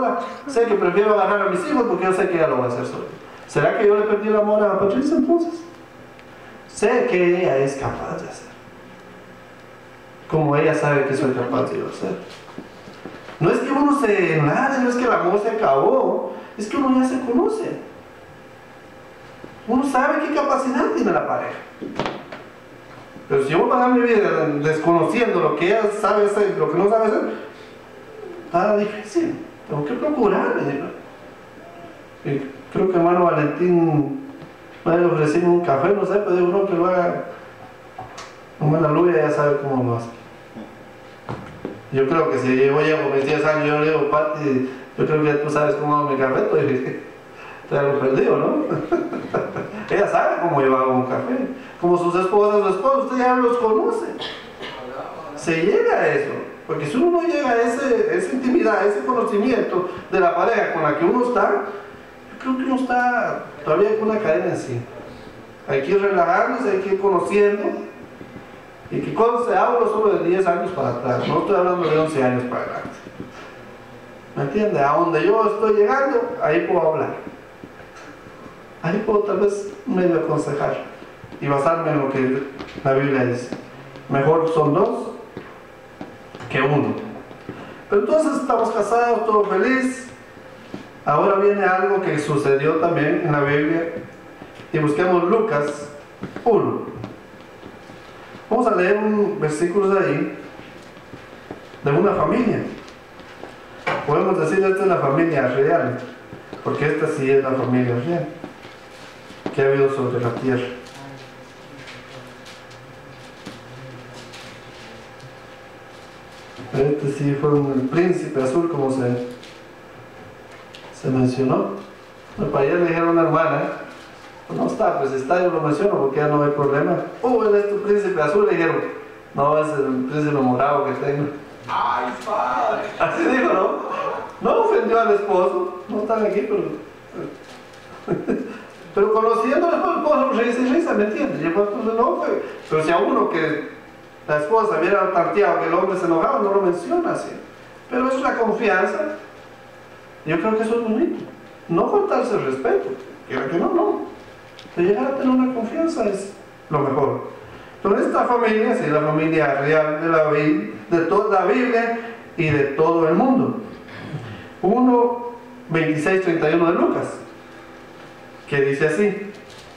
sola, sé que prefiero agarrar a mis hijos porque yo sé que ella lo va a hacer sola. ¿Será que yo le perdí el amor a Patricia entonces? Sé que ella es capaz de hacer, como ella sabe que soy capaz de hacer. No es que uno se enlade, no es que el amor se acabó, es que uno ya se conoce. Uno sabe qué capacidad tiene la pareja. Pero si yo paso mi vida desconociendo lo que ella sabe hacer, lo que no sabe hacer, está difícil. Tengo que procurar. Y creo que hermano Valentín, le ofrecimos un café, no sé, pero digo, no, que lo haga. Como la Luya ya sabe cómo lo hace. Yo creo que si yo llevo mis 10 años, yo le digo, Pati, yo creo que tú sabes cómo hago mi café, te hago perdido, ¿no? Ella sabe cómo yo hago un café. Como sus esposas o esposos, usted ya los conoce. Se llega a eso. Porque si uno no llega a esa intimidad, a ese conocimiento de la pareja con la que uno está, yo creo que uno está todavía con una cadena en sí. Hay que ir relajándose, hay que ir conociendo. Y que cuando se habla solo de 10 años para atrás, no estoy hablando de 11 años para adelante. ¿Me entiende? A donde yo estoy llegando, ahí puedo hablar. Ahí puedo tal vez medio aconsejar y basarme en lo que la Biblia dice. Mejor son 2 que 1. Pero entonces estamos casados, todo feliz. Ahora viene algo que sucedió también en la Biblia. Y busquemos Lucas 1. Vamos a leer un versículo de ahí, de una familia. Podemos decir, esta es la familia real, porque esta sí es la familia real que ha habido sobre la tierra. Este sí fue el príncipe azul, como se mencionó. Para allá le dijeron a una hermana, no está, pues está, yo lo menciono porque ya no hay problema. Él es tu príncipe azul, le dijeron. No, es el príncipe morado que tengo. ¡Ay, padre! Así dijo, ¿no? No ofendió al esposo, no están aquí, pero conociendo al esposo, risa, ¿me entiendes? Y el esposo no fue. Pero si a uno que la esposa hubiera tanteado que el hombre se enojaba, no lo menciona así. Pero es la confianza. Yo creo que eso es bonito. No faltarse el respeto. Quiera que no. De llegar a tener una confianza es lo mejor. Entonces esta familia, sí, la familia real de toda la Biblia y de todo el mundo. 1:26-31 de Lucas, que dice así: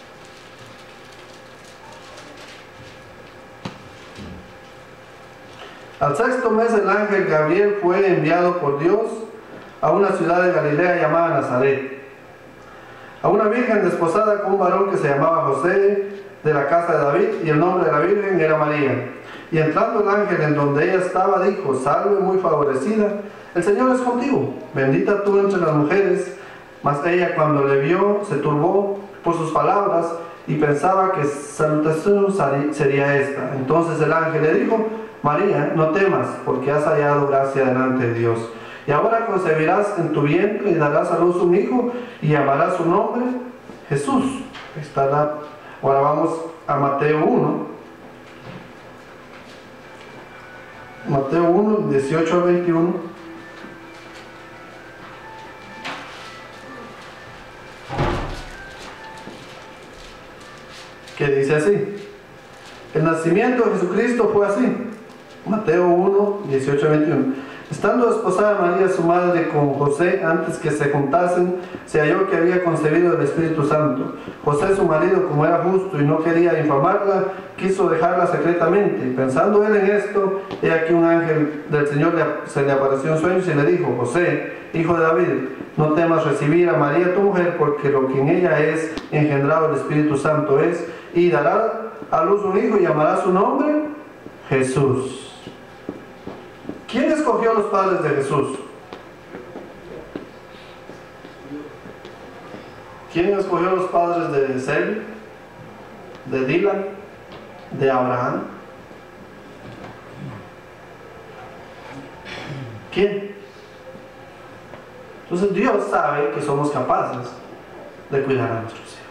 al 6º mes el ángel Gabriel fue enviado por Dios a una ciudad de Galilea llamada Nazaret, a una virgen desposada con un varón que se llamaba José, de la casa de David, y el nombre de la virgen era María. Y entrando el ángel en donde ella estaba, dijo: salve muy favorecida, el Señor es contigo, bendita tú entre las mujeres. Mas ella, cuando le vio, se turbó por sus palabras y pensaba que salutación sería esta. Entonces el ángel le dijo: María, no temas, porque has hallado gracia delante de Dios. Y ahora concebirás en tu vientre y darás a luz un hijo y llamarás su nombre Jesús. Ahora vamos a Mateo 1. Mateo 1, 18-21. Que dice así: el nacimiento de Jesucristo fue así. Mateo 1, 18-21. Estando desposada María su madre con José, antes que se juntasen, se halló que había concebido el Espíritu Santo. José su marido, como era justo y no quería infamarla, quiso dejarla secretamente. Pensando él en esto, he aquí un ángel del Señor se le apareció en sueños y le dijo: José, hijo de David, no temas recibir a María tu mujer, porque lo que en ella es engendrado el Espíritu Santo es, y dará a luz un hijo y llamará su nombre Jesús. ¿Quién escogió a los padres de Jesús? ¿Quién escogió a los padres de Selby, de Dylan, de Abraham? ¿Quién? Entonces Dios sabe que somos capaces de cuidar a nuestros hijos.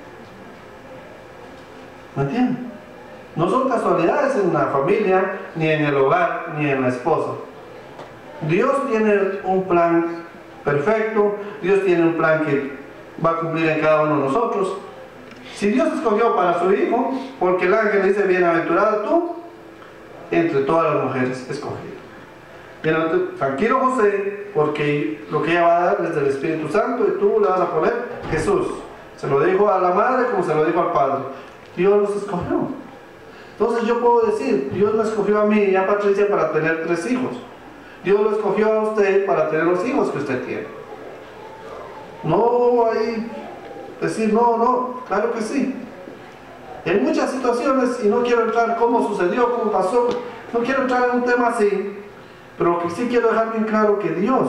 ¿Me entienden? No son casualidades en la familia, ni en el hogar, ni en la esposa. Dios tiene un plan perfecto. Dios tiene un plan que va a cumplir en cada uno de nosotros. Si Dios escogió para su hijo, porque el ángel dice, bienaventurada tú entre todas las mujeres escogidas. Tranquilo José, porque lo que ella va a dar es del Espíritu Santo y tú le vas a poner Jesús. Se lo dijo a la madre como se lo dijo al padre. Dios los escogió. Entonces yo puedo decir, Dios me escogió a mí y a Patricia para tener 3 hijos. Dios lo escogió a usted para tener los hijos que usted tiene. No hay decir no, claro que sí. En muchas situaciones, y no quiero entrar cómo sucedió, cómo pasó, no quiero entrar en un tema así, pero lo que sí quiero dejar bien claro que Dios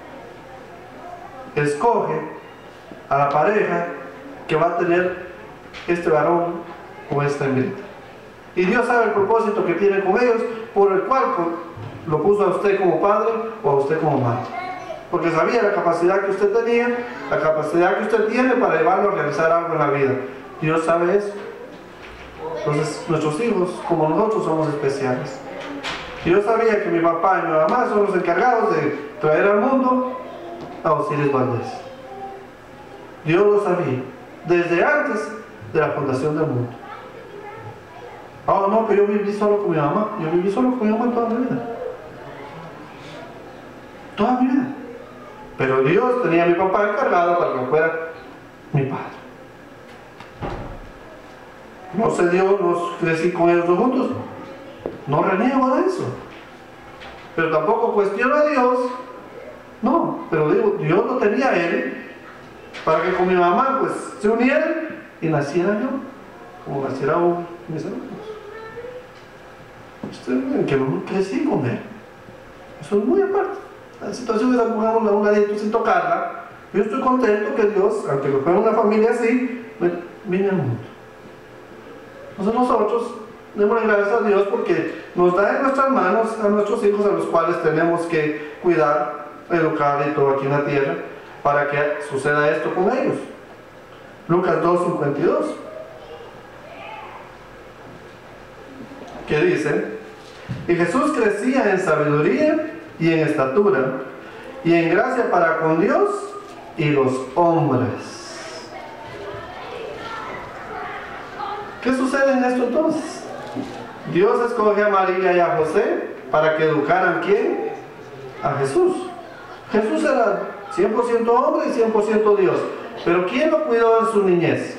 escoge a la pareja que va a tener este varón o esta hembrita. Y Dios sabe el propósito que tiene con ellos, por el cual lo puso a usted como padre o a usted como madre. Porque sabía la capacidad que usted tenía, la capacidad que usted tiene para llevarlo a realizar algo en la vida. Dios sabe eso. Entonces nuestros hijos, como nosotros, somos especiales. Dios sabía que mi papá y mi mamá son los encargados de traer al mundo a Osiris Valdés. Dios lo sabía desde antes de la fundación del mundo. Oh, no, pero yo viví solo con mi mamá. Yo viví solo con mi mamá toda mi vida. Toda mi vida. Pero Dios tenía a mi papá encargado para que fuera mi padre. No se dio, no crecí con ellos dos juntos. No reniego de eso. Pero tampoco cuestiono a Dios. No, pero digo, Dios lo tenía a él para que con mi mamá pues se unieran y naciera yo, como naciera uno de mis hermanos. Ustedes ven que no crecí con él. Eso es muy aparte. La situación es pongamos a un ladito sin tocarla. Yo estoy contento que Dios, aunque lo fue una familia así, vine al mundo. Entonces nosotros démosle gracias a Dios porque nos da en nuestras manos a nuestros hijos, a los cuales tenemos que cuidar, educar y todo aquí en la tierra para que suceda esto con ellos. Lucas 2:52, que dice: y Jesús crecía en sabiduría y en estatura y en gracia para con Dios y los hombres. ¿Qué sucede en esto entonces? Dios escoge a María y a José para que educaran ¿quién? A Jesús. Jesús era 100% hombre y 100% Dios. Pero ¿quién lo cuidó en su niñez?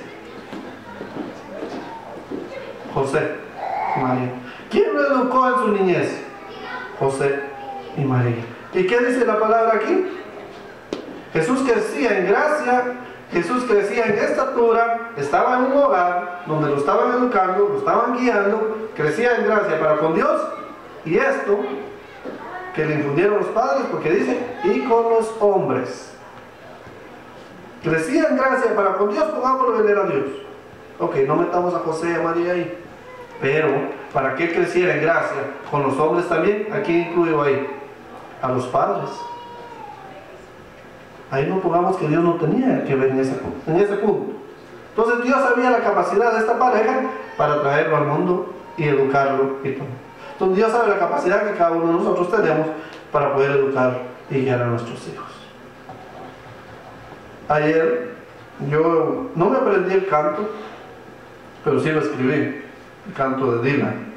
José y María. ¿Quién lo educó en su niñez? José y María. ¿Y qué dice la palabra aquí? Jesús crecía en gracia, Jesús crecía en estatura, estaba en un hogar donde lo estaban educando, lo estaban guiando, crecía en gracia para con Dios, y esto que le infundieron los padres, porque dice, y con los hombres. Crecía en gracia para con Dios, pongámoslo, él era Dios. Ok, no metamos a José y a María ahí, pero para que creciera en gracia con los hombres también, aquí incluyo ahí a los padres. Ahí no pongamos que Dios no tenía que ver en ese punto. Entonces Dios sabía la capacidad de esta pareja para traerlo al mundo y educarlo y todo. Entonces Dios sabe la capacidad que cada uno de nosotros tenemos para poder educar y guiar a nuestros hijos. Ayer yo no me aprendí el canto, pero sí lo escribí, el canto de Dylan.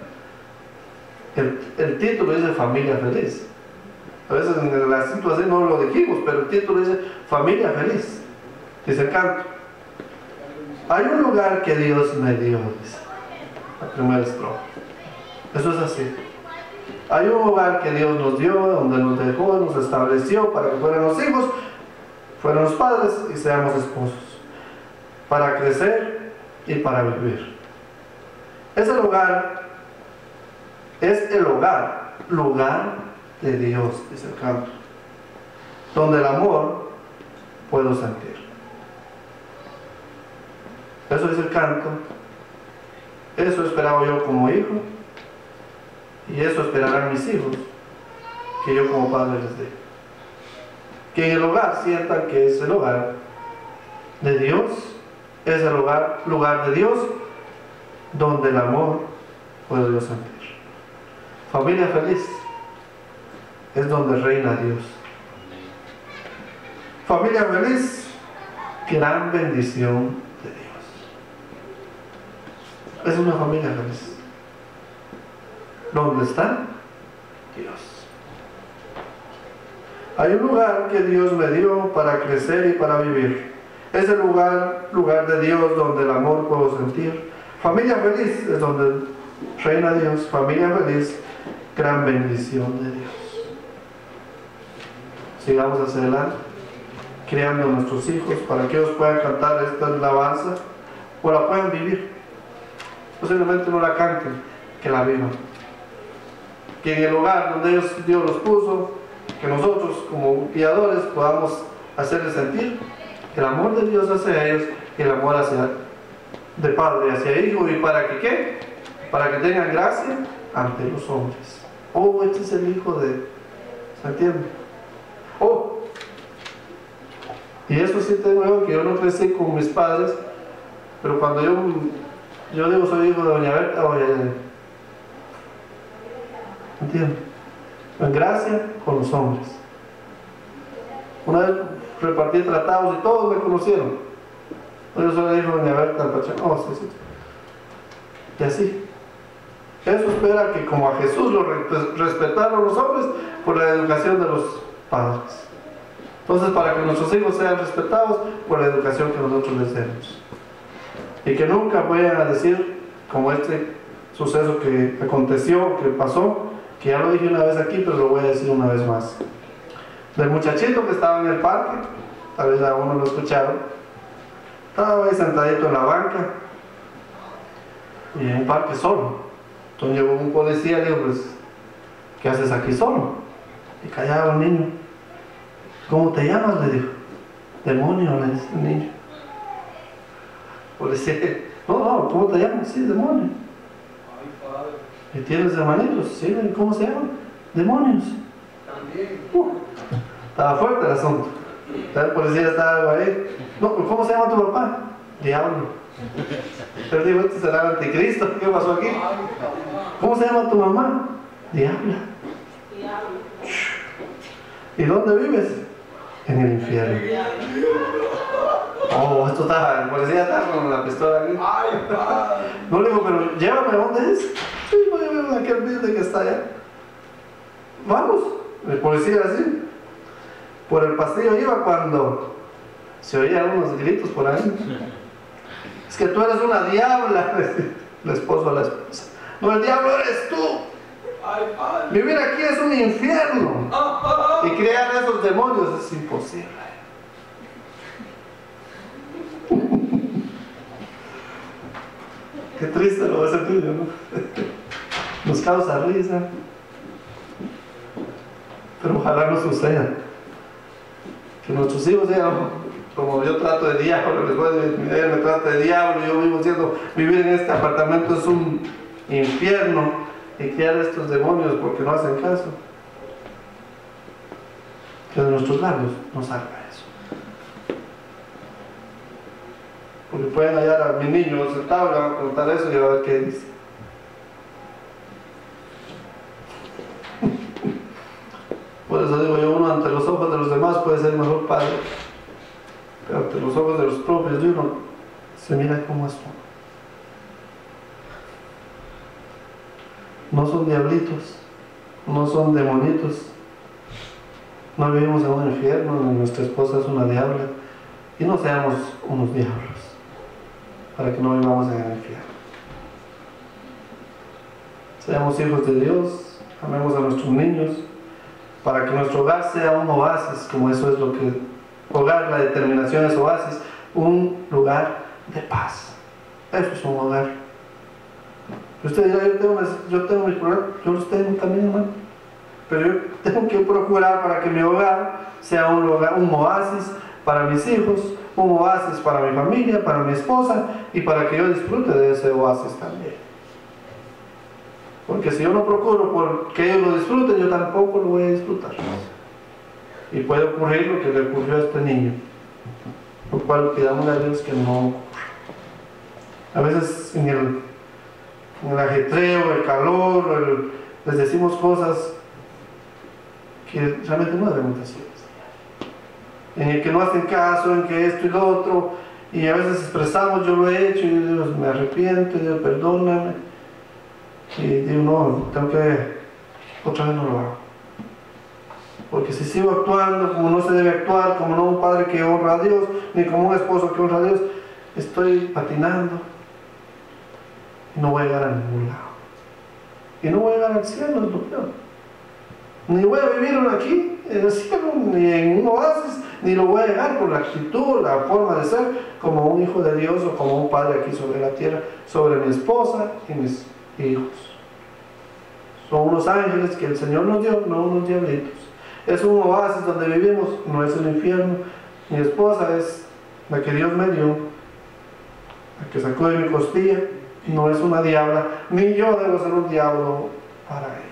El título dice Familia Feliz. A veces en el acento así no lo dijimos, pero el título dice Familia Feliz. Dice el canto: hay un lugar que Dios me dio, dice la primera estrofa. Eso es así. Hay un lugar que Dios nos dio, donde nos dejó, nos estableció para que fueran los hijos, fueran los padres y seamos esposos, para crecer y para vivir. Ese lugar es el hogar, lugar de Dios, dice el canto, donde el amor puedo sentir. Eso es el canto. Eso esperaba yo como hijo, y eso esperarán mis hijos, que yo como padre les dé. Que en el hogar sientan que es el hogar de Dios, es el lugar de Dios, donde el amor puedo yo sentir. Familia feliz es donde reina Dios. Familia feliz, gran bendición de Dios. Es una familia feliz. ¿Dónde está? Dios. Hay un lugar que Dios me dio para crecer y para vivir. Es el lugar de Dios donde el amor puedo sentir. Familia feliz es donde reina Dios. Familia feliz, gran bendición de Dios. Sigamos hacia adelante, criando a nuestros hijos para que ellos puedan cantar esta alabanza o la puedan vivir. Posiblemente no la canten, que la vivan. Que en el lugar donde Dios los puso, que nosotros como guiadores podamos hacerles sentir el amor de Dios hacia ellos y el amor de padre hacia hijo. ¿Y para que qué? Para que tengan gracia ante los hombres. Oh, este es el hijo de... ¿Se entiende? Oh, y eso sí tengo yo, que yo no crecí con mis padres, pero cuando yo digo soy hijo de doña Berta, oye, ¿entiendes? En gracia con los hombres. Una vez repartí tratados y todos me conocieron. Yo soy hijo de doña Berta, oh, sí, sí. Y así. Eso espera que como a Jesús lo respetaron los hombres por la educación de los padres. Entonces, para que nuestros hijos sean respetados por la educación que nosotros les demos. Y que nunca vayan a decir, como este suceso que aconteció, que pasó, que ya lo dije una vez aquí, pero lo voy a decir una vez más. Del muchachito que estaba en el parque, tal vez a uno lo escucharon, estaba ahí sentadito en la banca, y en un parque solo. Entonces llegó un policía y le dijo, pues, ¿qué haces aquí solo? Y callaba el niño. ¿Cómo te llamas? Le dijo. Demonio, le dice el niño. Policía, no, ¿cómo te llamas? Sí, demonio. ¿Y tienes hermanitos? Sí, ¿cómo se llaman? Demonios. También. Estaba fuerte el asunto. El policía estaba ahí. No, ¿cómo se llama tu papá? Diablo. Pero digo, este será el anticristo. ¿Qué pasó aquí? ¿Cómo se llama tu mamá? Diabla. ¿Y dónde vives? En el infierno. Oh, esto está, el policía está con la pistola aquí. No le digo, pero llévame, ¿a dónde es? Sí, voy a ver aquel building que está allá. Vamos. El policía así. Por el pasillo iba cuando se oían unos gritos por ahí. Es que tú eres una diabla, el esposo a la esposa. No, el diablo eres tú. Vivir aquí es un infierno. Y crear esos demonios es imposible. Qué triste lo va a sentir, ¿no? Nos causa risa. Pero ojalá no suceda. Que nuestros hijos digan, como yo trato de diablo, ella me trata de diablo, yo vivo diciendo, vivir en este apartamento es un infierno, y criar estos demonios porque no hacen caso. Que de nuestros labios no salga eso. Porque pueden hallar a mi niño sentado, le van a preguntar eso y a ver qué dice. Por eso digo yo, uno ante los ojos de los demás puede ser mejor padre, pero ante los ojos de los propios de uno se mira cómo es uno. No son diablitos, no son demonitos, no vivimos en un infierno, nuestra esposa es una diabla, y no seamos unos diablos para que no vivamos en el infierno. Seamos hijos de Dios, amemos a nuestros niños, para que nuestro hogar sea un oasis, como eso es lo que hogar, la determinación es oasis, un lugar de paz. Eso es un hogar. Usted dirá, yo tengo mis problemas, yo los tengo también, hermano. Pero yo tengo que procurar para que mi hogar sea un oasis para mis hijos, un oasis para mi familia, para mi esposa, y para que yo disfrute de ese oasis también. Porque si yo no procuro por que ellos lo disfruten, yo tampoco lo voy a disfrutar. Y puede ocurrir lo que le ocurrió a este niño, lo cual pidamos a Dios que no ocurra. A veces en el ajetreo, el calor, les decimos cosas que realmente no debemos decir. en el que no hacen caso, en que esto y lo otro, y a veces expresamos, yo lo he hecho, y Dios me arrepiento, Dios perdóname, y digo, no, tengo que, otra vez no lo hago. Porque si sigo actuando como no se debe actuar, como no un padre que honra a Dios, ni como un esposo que honra a Dios, estoy patinando y no voy a llegar a ningún lado. Y no voy a llegar al cielo, es lo peor. Ni voy a vivir aquí en el cielo, ni en un oasis, ni lo voy a llegar por la actitud, la forma de ser, como un hijo de Dios o como un padre aquí sobre la tierra, sobre mi esposa y mis hijos. Son unos ángeles que el Señor nos dio, no unos diablitos. Es un oasis donde vivimos, no es el infierno. Mi esposa es la que Dios me dio, la que sacó de mi costilla, no es una diabla, ni yo debo ser un diablo para ella.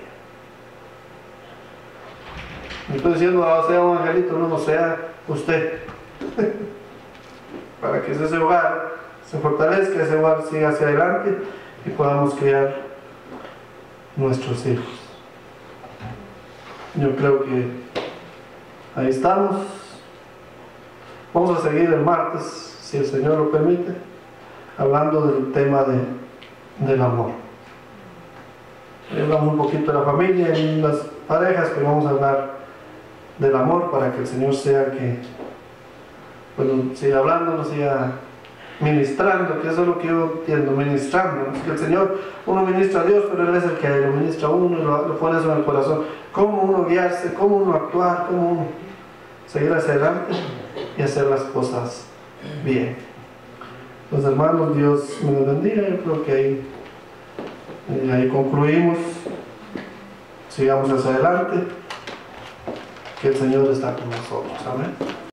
No estoy diciendo, sea un angelito, no sea usted. Para que ese hogar se fortalezca, ese hogar siga hacia adelante y podamos criar nuestros hijos. Yo creo que ahí estamos. Vamos a seguir el martes, si el Señor lo permite, hablando del tema del amor. Hablamos un poquito de la familia y las parejas, pero vamos a hablar del amor para que el Señor sea que, bueno, siga hablando, nos siga ministrando, que eso es lo que yo entiendo, ministrando. Es que el Señor, uno ministra a Dios, pero Él es el que lo ministra a uno y lo pone eso en el corazón. Cómo uno guiarse, cómo uno actuar, cómo uno seguir hacia adelante y hacer las cosas bien. Los hermanos, Dios me los bendiga. Yo creo que ahí concluimos. Sigamos hacia adelante, que el Señor está con nosotros. Amén.